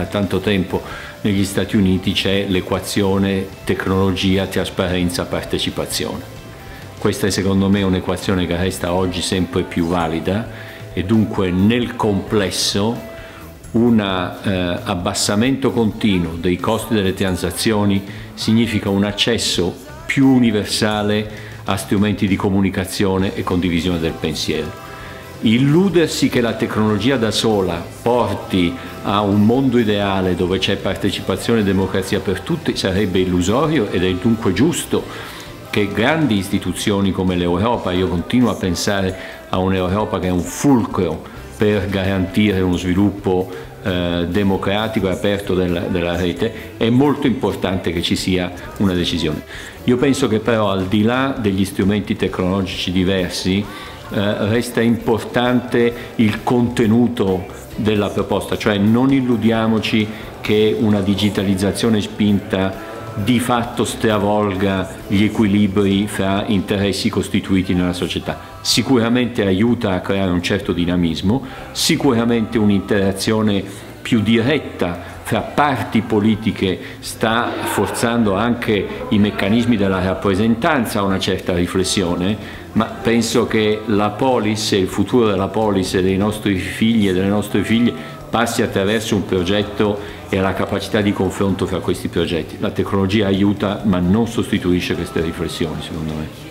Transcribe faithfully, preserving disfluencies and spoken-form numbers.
tanto tempo negli Stati Uniti c'è l'equazione tecnologia, trasparenza, partecipazione. Questa è secondo me un'equazione che resta oggi sempre più valida e dunque nel complesso un eh, abbassamento continuo dei costi delle transazioni significa un accesso più universale a strumenti di comunicazione e condivisione del pensiero. Illudersi che la tecnologia da sola porti a un mondo ideale dove c'è partecipazione e democrazia per tutti sarebbe illusorio ed è dunque giusto che grandi istituzioni come l'Europa, io continuo a pensare a un'Europa che è un fulcro per garantire uno sviluppo eh, democratico e aperto della, della rete, è molto importante che ci sia una decisione. Io penso che però al di là degli strumenti tecnologici diversi eh, resta importante il contenuto della proposta, cioè non illudiamoci che una digitalizzazione spinta di fatto stravolga gli equilibri fra interessi costituiti nella società. Sicuramente aiuta a creare un certo dinamismo, sicuramente un'interazione più diretta fra parti politiche sta forzando anche i meccanismi della rappresentanza a una certa riflessione, ma penso che la polis e il futuro della polis e dei nostri figli e delle nostre figlie passi attraverso un progetto e la capacità di confronto fra questi progetti. La tecnologia aiuta ma non sostituisce queste riflessioni, secondo me.